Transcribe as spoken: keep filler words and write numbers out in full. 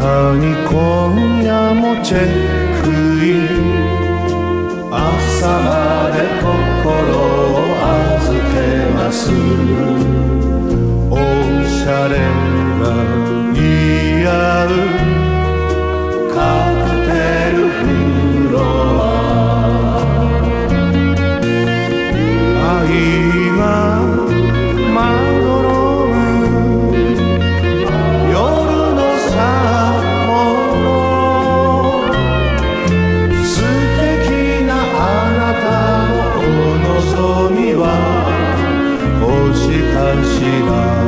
たに今夜もチェックイン、朝まで心を預けます。おしゃれが似合うカクテルフロア、愛がまどろむ夜の札幌、素敵なあなたのお望みは星かしら。